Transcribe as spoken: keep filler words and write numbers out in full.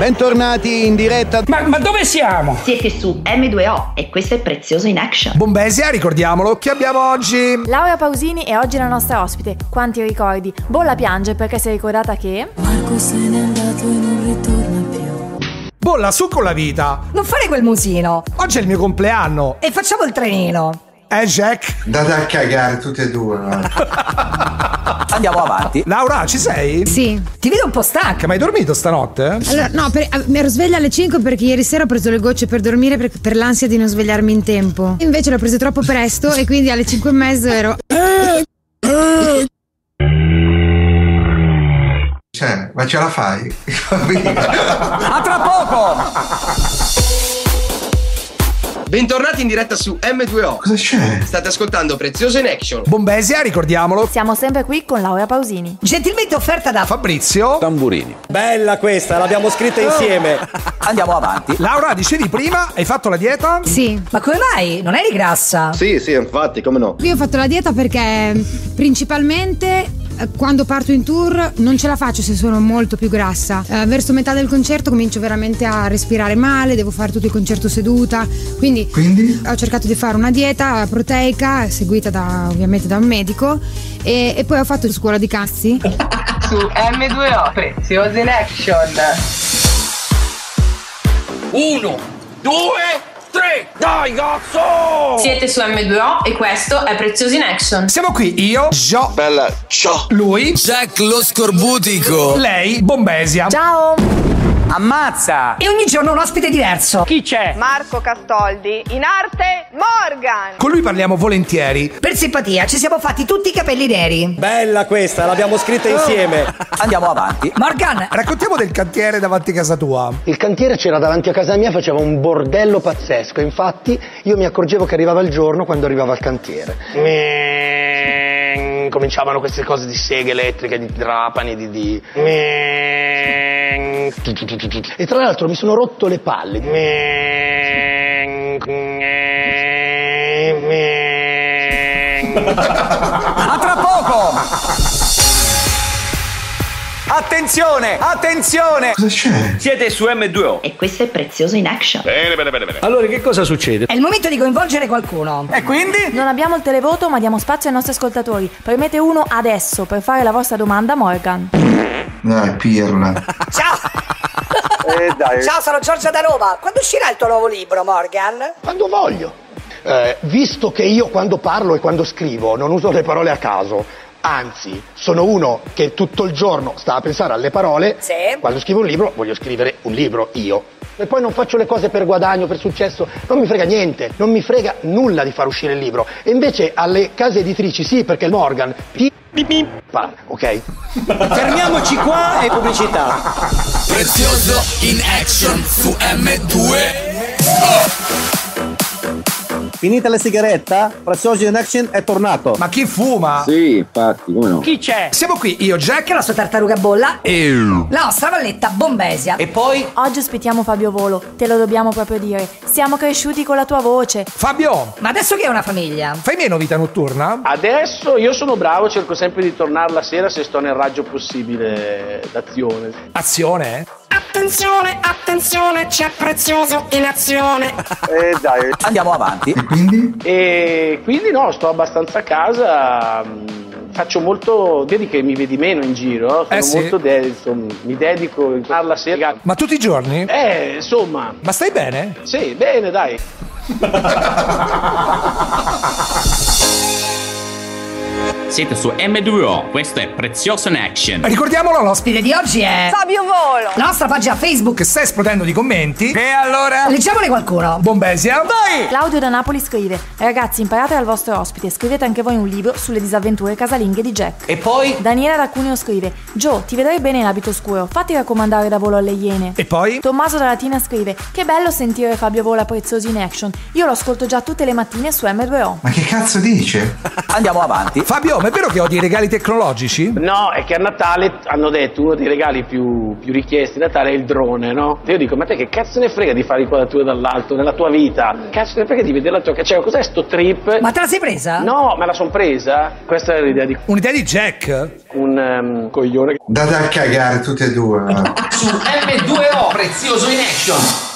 Bentornati in diretta. Ma, ma dove siamo? Siete su emme due o e questo è Prezioso in Action. Bombesia, ricordiamolo che abbiamo oggi Laura Pausini è oggi la nostra ospite. Quanti ricordi. Bolla piange perché si è ricordata che Marco se n'è andato e non ritorna più. Bolla su con la vita. Non fare quel musino. Oggi è il mio compleanno. E facciamo il trenino. Eh, Jack? Date a cagare tutte e due, no? Andiamo avanti. Laura, ci sei? Sì. Ti vedo un po' stanca. Ma hai dormito stanotte? Allora, no, per, mi ero sveglia alle cinque perché ieri sera ho preso le gocce per dormire per, per l'ansia di non svegliarmi in tempo. Invece l'ho prese troppo presto e quindi alle cinque e mezzo ero... Cioè, ma ce la fai? A tra poco! Bentornati in diretta su emme due o. Cosa c'è? State ascoltando Prezioso in Action. Bombesia, ricordiamolo. siamo sempre qui con Laura Pausini. Gentilmente offerta da Fabrizio Tamburini. Bella questa, l'abbiamo scritta insieme. Andiamo avanti. Laura, dicevi prima, hai fatto la dieta? Sì. Ma come mai? Non eri grassa? Sì, sì, infatti, come no. Io ho fatto la dieta perché principalmente eh, quando parto in tour non ce la faccio se sono molto più grassa. Eh, verso metà del concerto comincio veramente a respirare male, devo fare tutto il concerto seduta. Quindi, Quindi? ho cercato di fare una dieta proteica seguita da, ovviamente da un medico e, e poi ho fatto scuola di cazzi. Su emme due o Prezioso in Action. Uno, due, tre. Dai, cazzo! Siete su emme due o e questo è Prezioso in Action. Siamo qui, io, Gio, Bella, ciao. lui, Jack lo scorbutico. lei, Bombesia. Ciao! Ammazza! E ogni giorno un ospite diverso. Chi c'è? Marco Castoldi, in arte Morgan. Con lui parliamo volentieri. Per simpatia ci siamo fatti tutti i capelli neri. Bella questa, l'abbiamo scritta insieme. Andiamo avanti. Morgan, Raccontiamo del cantiere davanti a casa tua. Il cantiere c'era davanti a casa mia, faceva un bordello pazzesco. Infatti io mi accorgevo che arrivava il giorno quando arrivava il cantiere. Meeeng, cominciavano queste cose di seghe elettriche, di trapani, di... di... Meeeng, e tra l'altro mi sono rotto le palle. Meeeng, meeeng, meeeng. A tra poco! Attenzione, attenzione! Cosa c'è? Siete su emme due o. E questo è Prezioso in Action. Bene, bene, bene, bene. Allora, che cosa succede? è il momento di coinvolgere qualcuno. E quindi? Non abbiamo il televoto ma diamo spazio ai nostri ascoltatori. Premete uno adesso per fare la vostra domanda a Morgan. Dai, pirla. Ciao. Eh, dai. Ciao, sono Giorgia da Roma. Quando uscirà il tuo nuovo libro, Morgan? Quando voglio. Eh, visto che io quando parlo e quando scrivo non uso le parole a caso, anzi sono uno che tutto il giorno sta a pensare alle parole, Sì. quando scrivo un libro voglio scrivere un libro io. E poi non faccio le cose per guadagno, per successo, non mi frega niente, non mi frega nulla di far uscire il libro. E invece alle case editrici sì, perché il Morgan pi... Pa, ok? Fermiamoci qua e pubblicità. Prezioso in Action su emme due o. Finita la sigaretta, Prezioso in Action è tornato. Ma chi fuma? Sì, infatti, come no. Chi c'è? Siamo qui, io, Jack Che la sua tartaruga bolla e... la nostra valletta Bombesia. E poi? Oggi ospitiamo Fabio Volo, te lo dobbiamo proprio dire. Siamo cresciuti con la tua voce. Fabio, Ma adesso che è una famiglia? fai meno vita notturna? Adesso io sono bravo, cerco sempre di tornare la sera se sto nel raggio possibile d'azione. Azione, eh? Attenzione, attenzione, c'è Prezioso in azione. Eh, dai. Andiamo avanti. E quindi? E quindi no, sto abbastanza a casa, mh, faccio molto, vedi che mi vedi meno in giro, sono Eh sì. molto dedico, mi dedico a la sera. Ma tutti i giorni? Eh, insomma, Ma stai bene? sì, bene, dai. Siete su emme due o, questo è Prezioso in Action. Ricordiamolo, l'ospite L'ospite di oggi è Fabio Volo. la nostra pagina Facebook. che sta esplodendo di commenti. E allora? Leggiamone qualcuno. Bombesia? Vai! Claudio da Napoli scrive: ragazzi, imparate dal vostro ospite, scrivete anche voi un libro sulle disavventure casalinghe di Jack. E poi? Daniela da Cuneo scrive: Gio, ti vedrei bene in abito scuro, fatti raccomandare da Volo alle Iene. E poi? Tommaso da Latina scrive: che bello sentire Fabio Volo a Prezioso in Action, io lo ascolto già tutte le mattine su emme due o. Ma che cazzo dice? Andiamo avanti. Fabio, ma è vero che ho dei regali tecnologici? No, è che a Natale hanno detto uno dei regali più, più richiesti a Natale è il drone, no? E io dico, ma te che cazzo ne frega di fare inquadrature dall'alto nella tua vita? Cazzo ne frega di vedere la tua... Cioè, cos'è sto trip? Ma te la sei presa? No, me la son presa. Questa è l'idea di... Un'idea di Jack? Un um, coglione. Date a cagare tutte e due. Su M due O, prezioso in action.